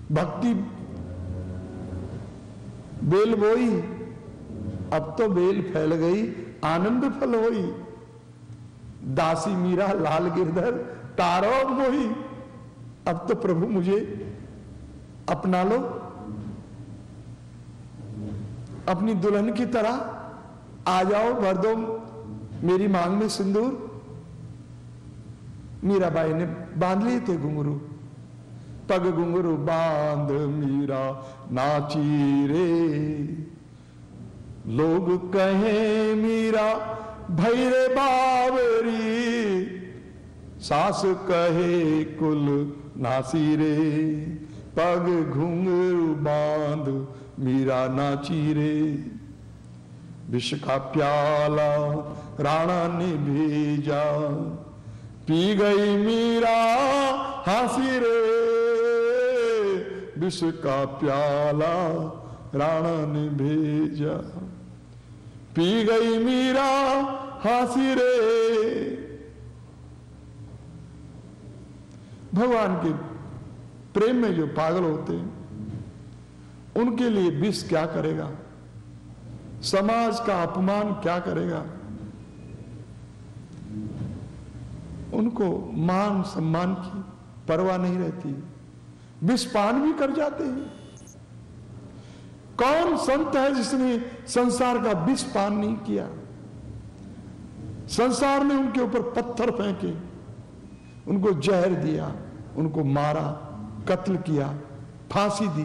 भक्ति बेल बोई, अब तो बेल फैल गई, आनंद फल होई। दासी मीरा लाल गिरधर तारो मोही, अब तो प्रभु मुझे अपना लो, अपनी दुल्हन की तरह आ जाओ, भर दो मेरी मांग में सिंदूर। मीराबाई ने बांध लिए थे घुंघरू, पग घुंघरू बांध मीरा नाची रे, लोग कहे मीरा भैरे बावरी, सास कहे कुल नासी रे, पग घुंघरू बांध मीरा नाची रे। विष का प्याला राणा ने भेजा, पी गई मीरा हंसी रे, विष का प्याला राणा ने भेजा, पी गई मीरा हंसी रे। भगवान के प्रेम में जो पागल होते हैं उनके लिए विष क्या करेगा, समाज का अपमान क्या करेगा, उनको मान सम्मान की परवाह नहीं रहती, विष पान भी कर जाते हैं। कौन संत है जिसने संसार का विष पान नहीं किया? संसार ने उनके ऊपर पत्थर फेंके, उनको जहर दिया, उनको मारा, कत्ल किया, फांसी दी।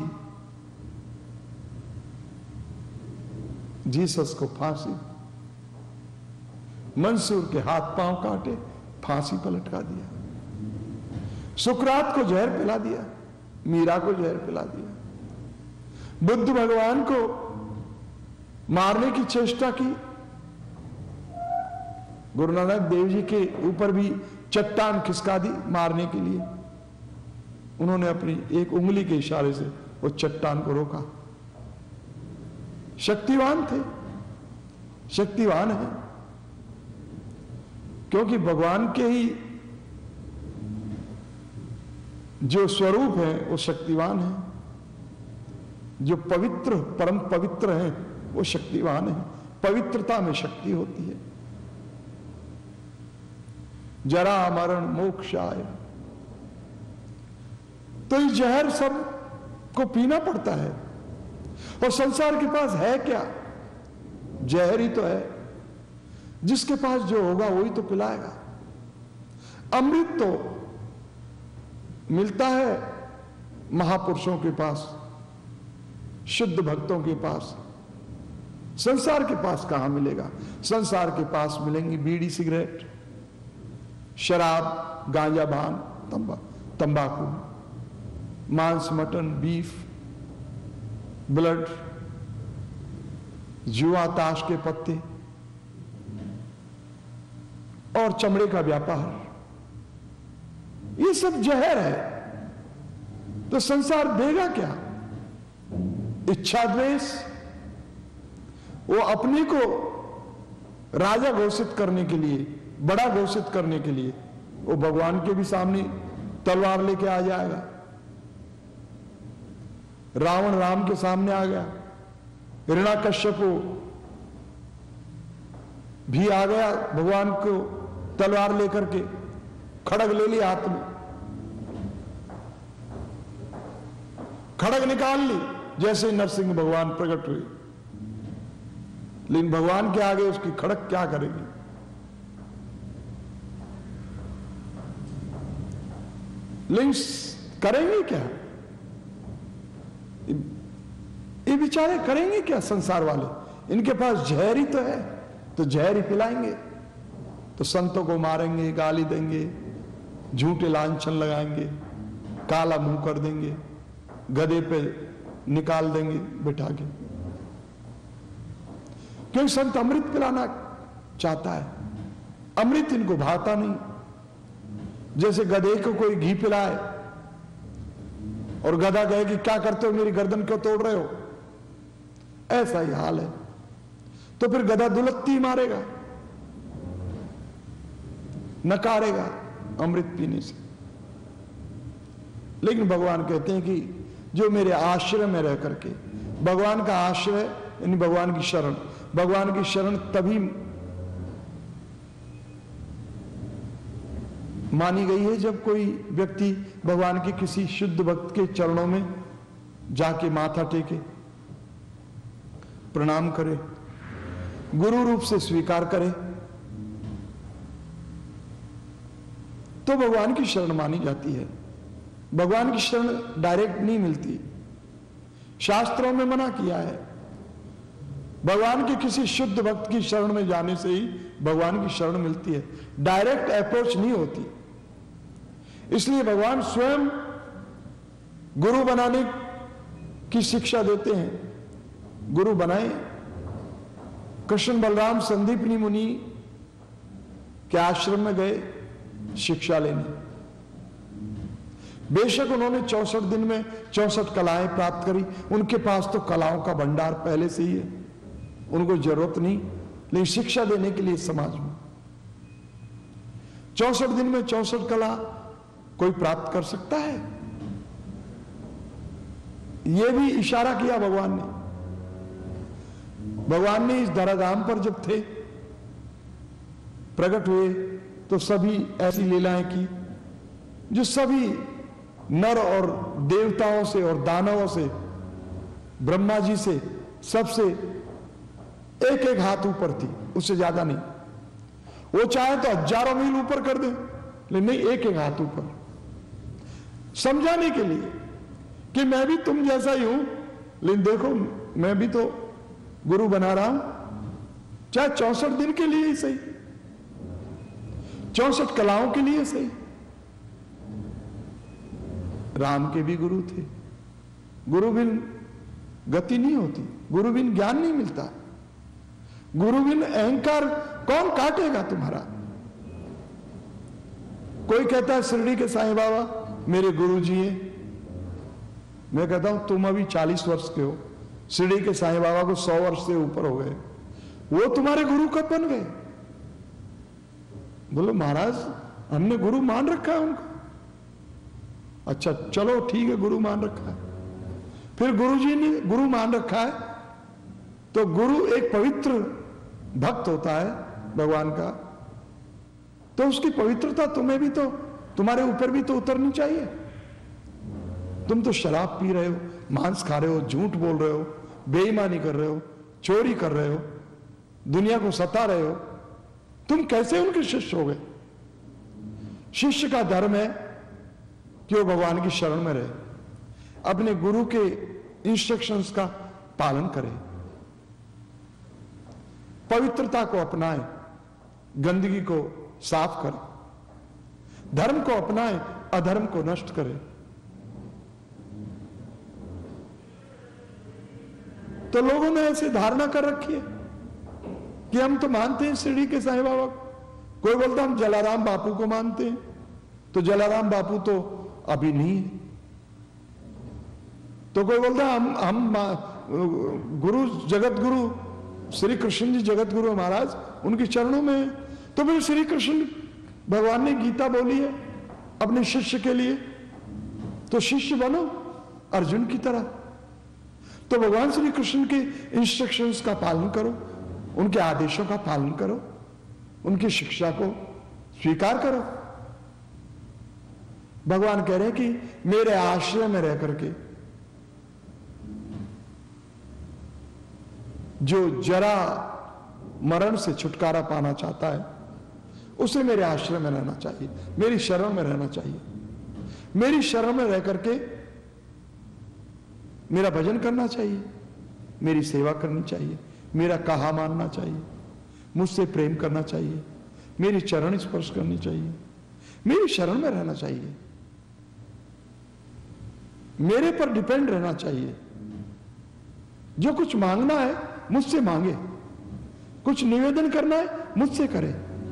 जीसस को फांसी, मंसूर के हाथ पांव काटे, फांसी पर लटका दिया। सुकरात को जहर पिला दिया, मीरा को जहर पिला दिया। बुद्ध भगवान को मारने की चेष्टा की, गुरु नानक देव जी के ऊपर भी चट्टान खिसका दी मारने के लिए। उन्होंने अपनी एक उंगली के इशारे से वो चट्टान को रोका। शक्तिवान थे, शक्तिवान है, क्योंकि भगवान के ही जो स्वरूप है वो शक्तिवान है, जो पवित्र परम पवित्र है वो शक्तिवान है। पवित्रता में शक्ति होती है। जरा मरण मोक्ष आय, तो ये जहर सब को पीना पड़ता है। और संसार के पास है क्या? जहर ही तो है। जिसके पास जो होगा वही तो पिलाएगा। अमृत तो मिलता है महापुरुषों के पास, शुद्ध भक्तों के पास। संसार के पास कहां मिलेगा? संसार के पास मिलेंगी बीड़ी सिगरेट, शराब, गांजा, भांग, तंबाकू, मांस, मटन, बीफ, ब्लड, जुआ, ताश के पत्ते और चमड़े का व्यापार। ये सब जहर है। तो संसार देगा क्या? इच्छा द्वेष। वो अपने को राजा घोषित करने के लिए, बड़ा घोषित करने के लिए वो भगवान के भी सामने तलवार लेके आ जाएगा। रावण राम के सामने आ गया, हिरण्यकश्यप भी आ गया भगवान को तलवार लेकर के, खड़ग ले लिया हाथ में, खड़ग निकाल ली जैसे नरसिंह भगवान प्रकट हुए। लेकिन भगवान के आगे उसकी खड़ग क्या करेगी? लेकिन करेंगे क्या? ये बेचारे करेंगे क्या? संसार वाले, इनके पास जहर ही तो है, तो जहर ही पिलाएंगे। तो संतों को मारेंगे, गाली देंगे, झूठे लांछन लगाएंगे, काला मुंह कर देंगे, गधे पे निकाल देंगे बिठा के। क्योंकि संत अमृत पिलाना चाहता है, अमृत इनको भाता नहीं। जैसे गधे को कोई घी पिलाए और गधा कहे कि क्या करते हो, मेरी गर्दन क्यों तोड़ रहे हो, ऐसा ही हाल है। तो फिर गधा दुलत्ती मारेगा, नकारेगा अमृत पीने से। लेकिन भगवान कहते हैं कि जो मेरे आश्रय में रह करके, भगवान का आश्रय यानी भगवान की शरण। भगवान की शरण तभी मानी गई है जब कोई व्यक्ति भगवान के किसी शुद्ध भक्त के चरणों में जाके माथा टेके, प्रणाम करे, गुरु रूप से स्वीकार करे, तो भगवान की शरण मानी जाती है। भगवान की शरण डायरेक्ट नहीं मिलती, शास्त्रों में मना किया है। भगवान के किसी शुद्ध भक्त की शरण में जाने से ही भगवान की शरण मिलती है, डायरेक्ट अप्रोच नहीं होती। इसलिए भगवान स्वयं गुरु बनाने की शिक्षा देते हैं। गुरु बनाए। कृष्ण बलराम संदीपनी मुनि के आश्रम में गए शिक्षा लेने। बेशक उन्होंने 64 दिन में 64 कलाएं प्राप्त करी, उनके पास तो कलाओं का भंडार पहले से ही है, उनको जरूरत नहीं, लेकिन शिक्षा देने के लिए समाज में 64 दिन में 64 कला कोई प्राप्त कर सकता है? यह भी इशारा किया भगवान ने। भगवान ने इस धराधाम पर जब थे, प्रकट हुए, तो सभी ऐसी लीलाएं की जो सभी नर और देवताओं से और दानवों से, ब्रह्मा जी से, सबसे एक एक हाथ ऊपर थी, उससे ज्यादा नहीं। वो चाहे तो हजारों मील ऊपर कर दे, लेकिन नहीं, एक एक हाथ ऊपर, समझाने के लिए कि मैं भी तुम जैसा ही हूं, लेकिन देखो मैं भी तो गुरु बना रहा हूं, चाहे 64 दिन के लिए ही सही, 64 कलाओं के लिए सही। राम के भी गुरु थे। गुरु बिन गति नहीं होती, गुरु बिन ज्ञान नहीं मिलता, गुरु बिन अहंकार कौन काटेगा तुम्हारा? कोई कहता है शिरडी के साईं बाबा मेरे गुरु जी हैं। मैं कहता हूं तुम अभी 40 वर्ष के हो, शिरडी के साईं बाबा को 100 वर्ष से ऊपर हो गए, वो तुम्हारे गुरु कब बन गए? बोलो महाराज हमने गुरु मान रखा है उनको। अच्छा चलो ठीक है, गुरु मान रखा है, फिर गुरु जी ने गुरु मान रखा है, तो गुरु एक पवित्र भक्त होता है भगवान का, तो उसकी पवित्रता तुम्हें भी तो, तुम्हारे ऊपर भी तो उतरनी चाहिए। तुम तो शराब पी रहे हो, मांस खा रहे हो, झूठ बोल रहे हो, बेईमानी कर रहे हो, चोरी कर रहे हो, दुनिया को सता रहे हो, तुम कैसे उनके शिष्य हो गए? शिष्य का धर्म है कि वो भगवान की शरण में रहे, अपने गुरु के इंस्ट्रक्शंस का पालन करे, पवित्रता को अपनाए, गंदगी को साफ करे, धर्म को अपनाए, अधर्म को नष्ट करे। तो लोगों ने ऐसी धारणा कर रखी है कि हम तो मानते हैं शिरडी के साईं बाबा को। कोई बोलता हम जलाराम बापू को मानते हैं, तो जलाराम बापू तो अभी नहीं है। तो कोई बोलता हम गुरु, जगत गुरु श्री कृष्ण जी जगत गुरु महाराज, उनके चरणों में है। तो फिर श्री कृष्ण भगवान ने गीता बोली है अपने शिष्य के लिए, तो शिष्य बनो अर्जुन की तरह। तो भगवान श्री कृष्ण के इंस्ट्रक्शंस का पालन करो, उनके आदेशों का पालन करो, उनकी शिक्षा को स्वीकार करो। भगवान कह रहे हैं कि मेरे आश्रय में रह करके जो जरा मरण से छुटकारा पाना चाहता है, उसे मेरे आश्रय में रहना चाहिए, मेरी शरण में रहना चाहिए। मेरी शरण में रह करके मेरा भजन करना चाहिए, मेरी सेवा करनी चाहिए, मेरा कहा मानना चाहिए, मुझसे प्रेम करना चाहिए, मेरी चरण स्पर्श करनी चाहिए, मेरी शरण में रहना चाहिए, मेरे पर डिपेंड रहना चाहिए। जो कुछ मांगना है मुझसे मांगे, कुछ निवेदन करना है मुझसे करे।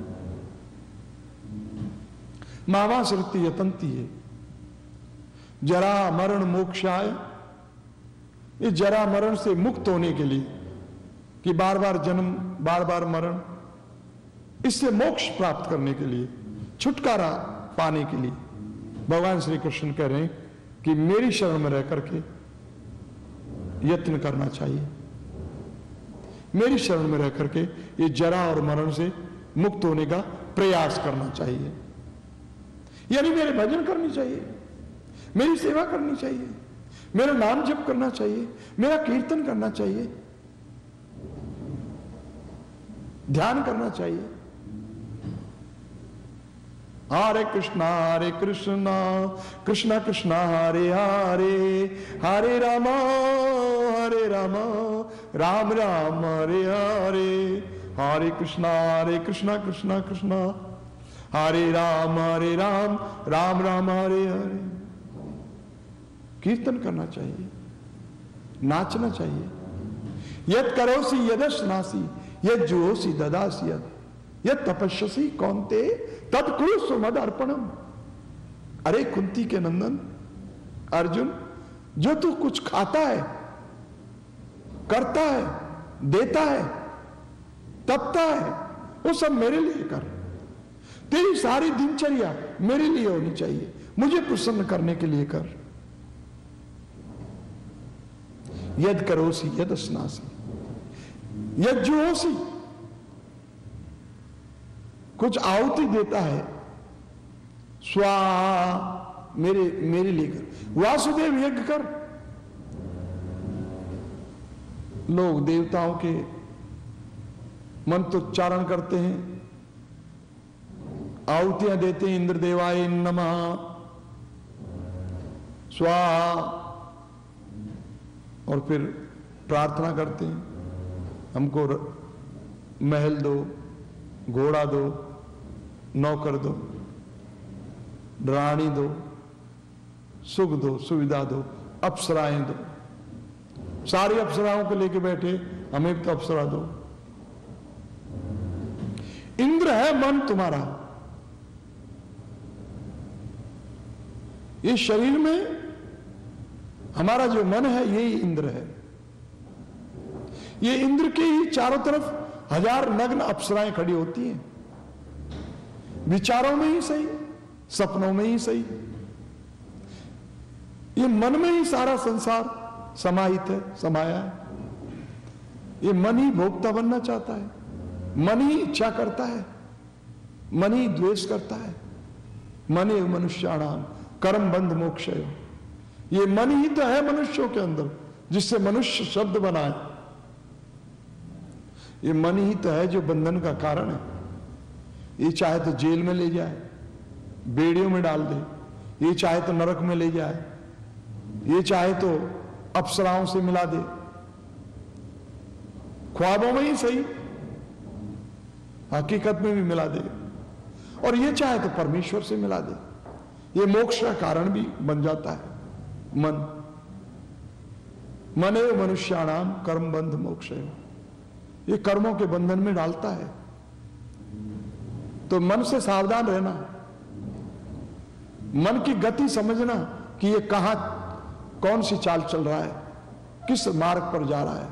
मावा श्रुति यतंती है जरा मरण मोक्षाय, इस जरा मरण से मुक्त होने के लिए कि बार बार जन्म बार बार मरण, इससे मोक्ष प्राप्त करने के लिए, छुटकारा पाने के लिए भगवान श्री कृष्ण कह रहे हैं कि मेरी शरण में रह करके यत्न करना चाहिए, मेरी शरण में रह करके ये जरा और मरण से मुक्त होने का प्रयास करना चाहिए। यानी मेरे भजन करनी चाहिए, मेरी सेवा करनी चाहिए, मेरा नाम जप करना चाहिए, मेरा कीर्तन करना चाहिए, ध्यान करना चाहिए। हरे कृष्णा कृष्णा कृष्णा हरे हरे, हरे राम राम राम हरे हरे, हरे कृष्णा कृष्णा कृष्णा हरे राम राम राम हरे हरे। कीर्तन करना चाहिए, नाचना चाहिए। यद करोसि यदश्नासि यद जुहोसि ददासि यद तपस्यसि कौन्ते तद कुरु मद अर्पणम। अरे कुंती के नंदन अर्जुन, जो तू कुछ खाता है, करता है, देता है, तपता है, वो सब मेरे लिए कर। तेरी सारी दिनचर्या मेरे लिए होनी चाहिए, मुझे प्रसन्न करने के लिए कर। यद करोसि यद स्नासि यद जुहोसि, कुछ आहुति देता है, स्वाहा मेरे लिए कर। वासुदेव यज्ञ कर। लोग देवताओं के मंत्रोच्चारण करते हैं, आहुतियां देते हैं, इंद्र देवाय नमः स्वाहा, और फिर प्रार्थना करते हैं, हमको महल दो, घोड़ा दो, नौकर दो, रानी दो, सुख दो, सुविधा दो, अप्सराएं दो। सारी अप्सराओं को लेके बैठे, हमें तो अप्सरा दो। इंद्र है मन तुम्हारा। इस शरीर में हमारा जो मन है यही इंद्र है। ये इंद्र के ही चारों तरफ हजार नग्न अप्सराएं खड़ी होती हैं, विचारों में ही सही, सपनों में ही सही। ये मन में ही सारा संसार समाहित है, समाया है। ये मन ही भोक्ता बनना चाहता है, मन ही इच्छा करता है, मन ही द्वेष करता है। मन एव मनुष्याणाम कर्म बंध मोक्षय। ये मन ही तो है मनुष्यों के अंदर, जिससे मनुष्य शब्द बना है। ये मन ही तो है जो बंधन का कारण है। ये चाहे तो जेल में ले जाए, बेड़ियों में डाल दे, ये चाहे तो नरक में ले जाए, ये चाहे तो अप्सराओं से मिला दे, ख्वाबों में ही सही, हकीकत में भी मिला दे, और ये चाहे तो परमेश्वर से मिला दे। ये मोक्ष का कारण भी बन जाता है मन। मनेव मनुष्याणाम कर्म बंध मोक्षय। ये कर्मों के बंधन में डालता है। तो मन से सावधान रहना, मन की गति समझना कि ये कहां कौन सी चाल चल रहा है, किस मार्ग पर जा रहा है।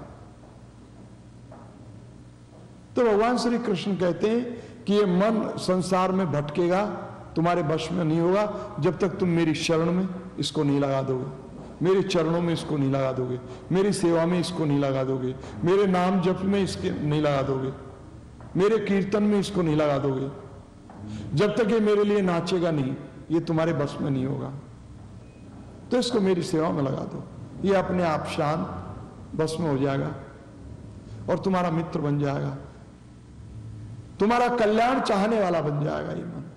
तो भगवान श्री कृष्ण कहते हैं कि ये मन संसार में भटकेगा, तुम्हारे वश में नहीं होगा जब तक तुम मेरी शरण में इसको नहीं लगा दोगे, मेरे चरणों में इसको नहीं लगा दोगे, मेरी सेवा में इसको नहीं लगा दोगे, मेरे नाम जप में इसके नहीं लगा दोगे, मेरे कीर्तन में इसको नहीं लगा दोगे। जब तक ये मेरे लिए नाचेगा नहीं, ये तुम्हारे बस में नहीं होगा। तो इसको मेरी सेवा में लगा दो, ये अपने आप शांत बस में हो जाएगा और तुम्हारा मित्र बन जाएगा, तुम्हारा कल्याण चाहने वाला बन जाएगा ये मन।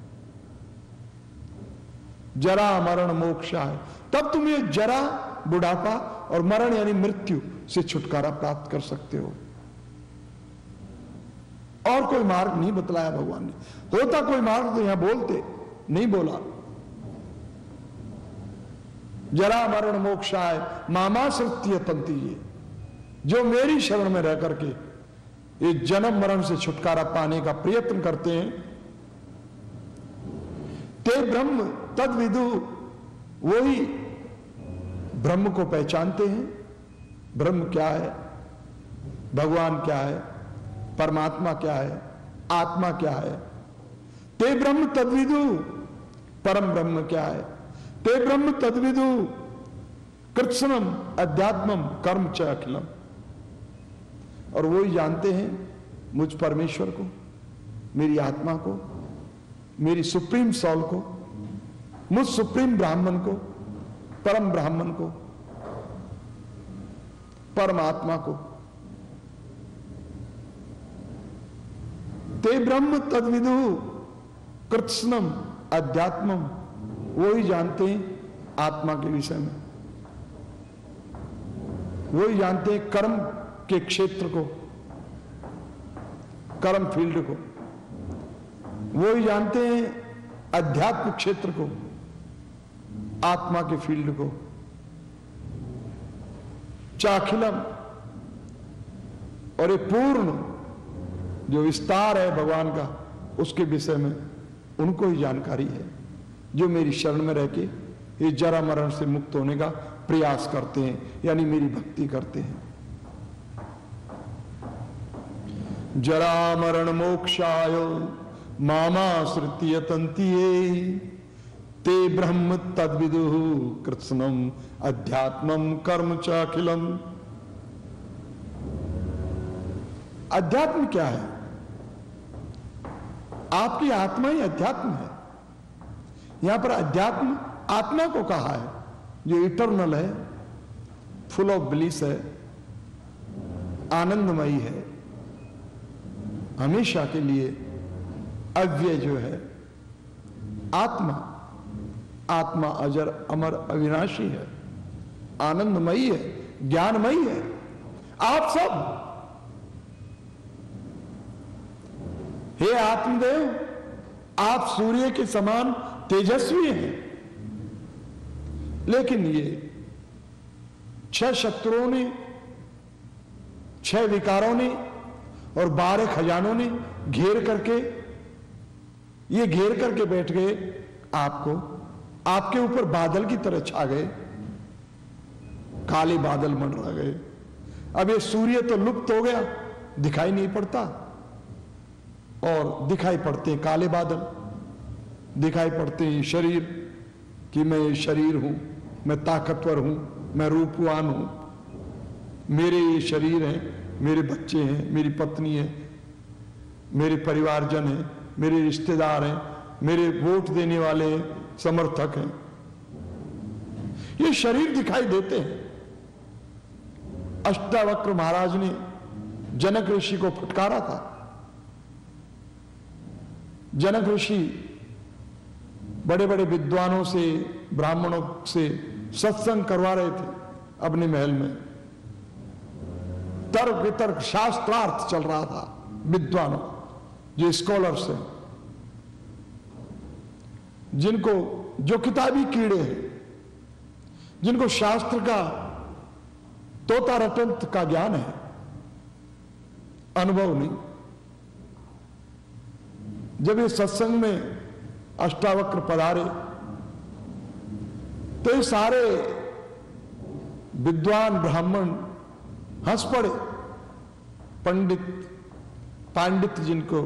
जरा मरण मोक्ष है, तब तुम ये जरा बुढ़ापा और मरण यानी मृत्यु से छुटकारा प्राप्त कर सकते हो। और कोई मार्ग नहीं बतलाया भगवान ने। होता कोई मार्ग तो यहां बोलते, नहीं बोला। जरा मरण मोक्षाय मामा सत्य तंतीय, जो मेरी शरण में रह करके ये जन्म मरण से छुटकारा पाने का प्रयत्न करते हैं, ते ब्रह्म तद विदु, वही ब्रह्म को पहचानते हैं। ब्रह्म क्या है, भगवान क्या है, परमात्मा क्या है, आत्मा क्या है। ते ब्रह्म तद्विदु, परम ब्रह्म क्या है। ते ब्रह्म तद्विदु, कृत्स्नम अध्यात्मम कर्म च अखिलम। और वो ही जानते हैं मुझ परमेश्वर को, मेरी आत्मा को, मेरी सुप्रीम सॉल को, मुझ सुप्रीम ब्राह्मण को, परम ब्राह्मण को, परमात्मा को। ते ब्रह्म तद्विदु कृत्स्नम अध्यात्मम। वो ही जानते हैं आत्मा के विषय में, वो ही जानते हैं कर्म के क्षेत्र को, कर्म फील्ड को। वो ही जानते हैं अध्यात्म क्षेत्र को, आत्मा के फील्ड को। चाखिलम, और ये पूर्ण जो विस्तार है भगवान का, उसके विषय में उनको ही जानकारी है जो मेरी शरण में रह के ये जरा मरण से मुक्त होने का प्रयास करते हैं, यानी मेरी भक्ति करते हैं। जरा मरण मोक्षाय मामाश्रित्य यतन्ति ते ब्रह्म तद्विदु कृत्स्नम अध्यात्मम कर्म च अखिलम। अध्यात्म क्या है? आपकी आत्मा ही अध्यात्म है। यहां पर अध्यात्म आत्मा को कहा है, जो इटर्नल है, फुल ऑफ ब्लिस है, आनंदमयी है, हमेशा के लिए अव्यय जो है आत्मा। आत्मा अजर अमर अविनाशी है, आनंदमयी है, ज्ञानमयी है। आप सब हे आत्मदेव, आप सूर्य के समान तेजस्वी हैं, लेकिन ये 6 शत्रुओं ने, 6 विकारों ने और 12 खजानों ने घेर करके बैठ गए आपको। आपके ऊपर बादल की तरह छा गए, काले बादल मंडरा गए। अब ये सूर्य तो लुप्त हो गया, दिखाई नहीं पड़ता, और दिखाई पड़ते हैं काले बादल, दिखाई पड़ते हैं शरीर कि मैं ये शरीर हूं, मैं ताकतवर हूं, मैं रूपवान हूं, मेरे ये शरीर हैं, मेरे बच्चे हैं, मेरी पत्नी है, मेरे परिवारजन हैं, मेरे रिश्तेदार हैं, मेरे वोट देने वाले हैं, समर्थक हैं। ये शरीर दिखाई देते हैं। अष्टावक्र महाराज ने जनक ऋषि को फटकारा था। जनक ऋषि बड़े बड़े विद्वानों से, ब्राह्मणों से सत्संग करवा रहे थे अपने महल में। तर्क वितर्क शास्त्रार्थ चल रहा था विद्वानों, जो स्कॉलर्स हैं, जिनको जो किताबी कीड़े हैं, जिनको शास्त्र का तोता रटंत का ज्ञान है, अनुभव नहीं। जब ये सत्संग में अष्टावक्र पधारे तो ये सारे विद्वान ब्राह्मण हंस पड़े। पांडित जिनको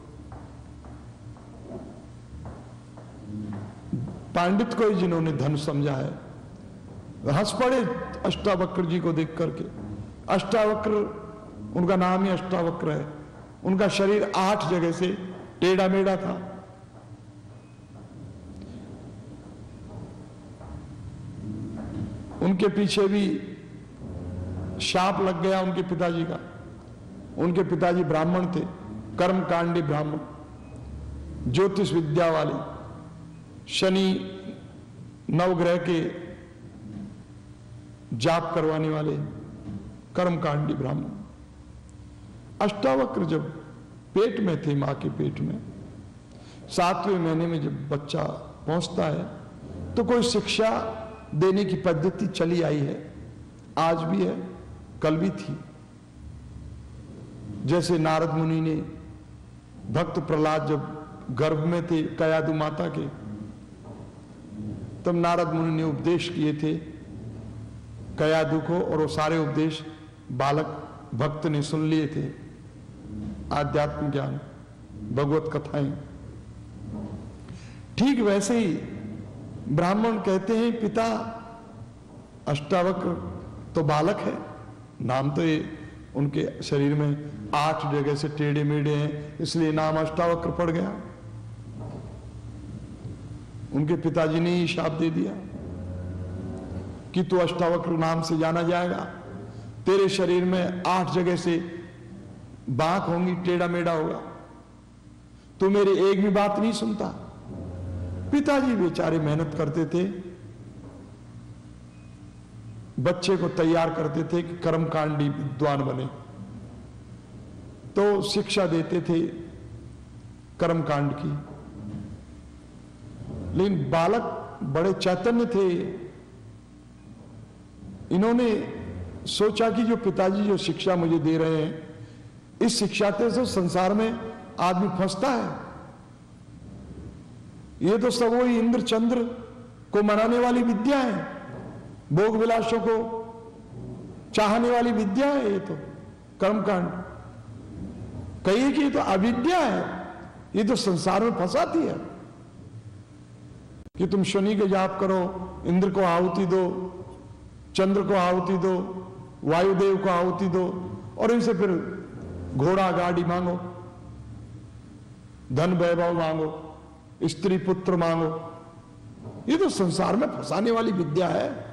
पांडित को ही जिन्होंने धन समझा है, हंस पड़े अष्टावक्र जी को देख करके। अष्टावक्र, उनका नाम ही अष्टावक्र है। उनका शरीर 8 जगह से टेढ़ा मेढ़ा था। उनके पीछे भी शाप लग गया उनके पिताजी का। उनके पिताजी ब्राह्मण थे, कर्मकांडी ब्राह्मण, ज्योतिष विद्या वाले, शनि नवग्रह के जाप करवाने वाले कर्मकांडी ब्राह्मण। अष्टावक्र जब पेट में थे, मां के पेट में, 7वें महीने में जब बच्चा पहुंचता है तो कोई शिक्षा देने की पद्धति चली आई है, आज भी है, कल भी थी। जैसे नारद मुनि ने, भक्त प्रहलाद जब गर्भ में थे कयादु माता के, तब नारद मुनि ने उपदेश किए थे कयादु को, और वो सारे उपदेश बालक भक्त ने सुन लिए थे। आध्यात्म ज्ञान, भगवत कथाएं। ठीक वैसे ही ब्राह्मण कहते हैं, पिता अष्टावक्र तो बालक है, नाम तो ये उनके शरीर में 8 जगह से टेढ़े मेढ़े हैं, इसलिए नाम अष्टावक्र पड़ गया। उनके पिताजी ने ही शाप दे दिया कि तू अष्टावक्र नाम से जाना जाएगा, तेरे शरीर में 8 जगह से बांक होंगी, टेढ़ा मेढ़ा होगा, तू मेरी एक भी बात नहीं सुनता। पिताजी बेचारे मेहनत करते थे, बच्चे को तैयार करते थे कि कर्मकांडी विद्वान बने, तो शिक्षा देते थे कर्मकांड की। लेकिन बालक बड़े चैतन्य थे, इन्होंने सोचा कि जो पिताजी जो शिक्षा मुझे दे रहे हैं, इस शिक्षा से संसार में आदमी फंसता है। ये तो सब वही इंद्र चंद्र को मनाने वाली विद्या है, भोग विलासों को चाहने वाली विद्या है। ये तो कर्मकांड कहिए कि ये तो अविद्या है, ये तो संसार में फंसाती है कि तुम शनि के जाप करो, इंद्र को आहुति दो, चंद्र को आहुति दो, वायुदेव को आहुति दो, और इनसे फिर घोड़ा गाड़ी मांगो, धन वैभव मांगो, स्त्री पुत्र मांगो। ये तो संसार में फंसाने वाली विद्या है।